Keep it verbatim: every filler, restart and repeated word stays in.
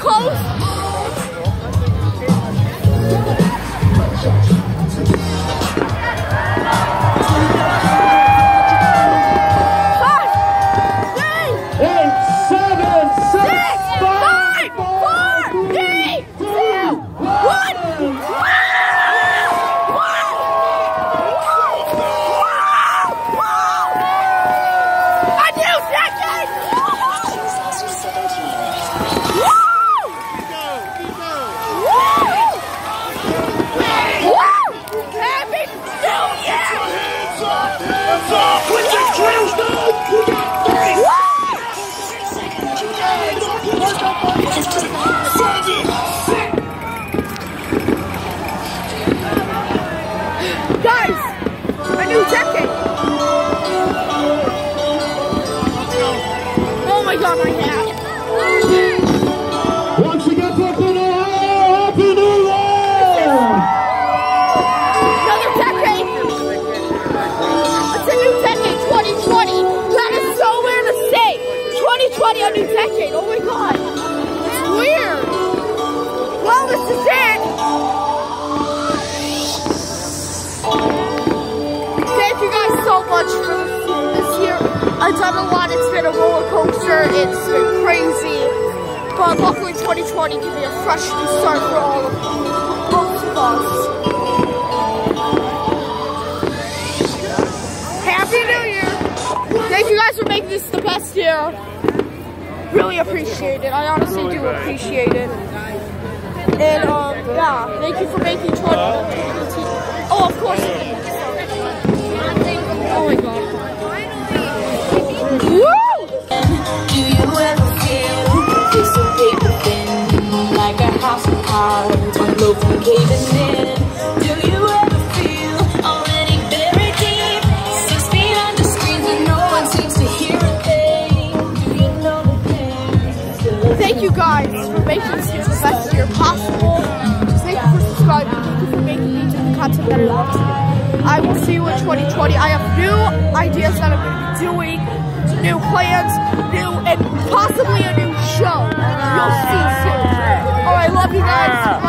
close. Guys, a new decade. Oh my god, my hat. Once again, Brooklyn, Ohio, Happy New Year! Another decade. It's a new decade, twenty twenty. That is so weird to say. twenty twenty, a new decade. Oh my god. It's weird. Well, this is it. Thank you guys so much for this year. I've done a lot. It's been a roller coaster. It's been crazy. But luckily twenty twenty gave me a fresh new start for all of both of us. Happy New Year. Thank you guys for making this the best year. Really appreciate it. I honestly do appreciate it. And um, yeah, thank you for making twenty twenty. Oh, of course. Oh my god. Woo! Do you ever feel this so paper thin, like a house of cards, one loaf from caving in? Do you ever feel already very deep, six feet under screens and no one seems to hear a thing? Do you know the thing? Thank you guys for making this the best year possible. Thank you for subscribing. Thank you for making me do the content that I love to do. I will see you in twenty twenty. I have new ideas that I'm going to be doing, new plans, new, and possibly a new show. You'll see soon. Oh, I love you guys.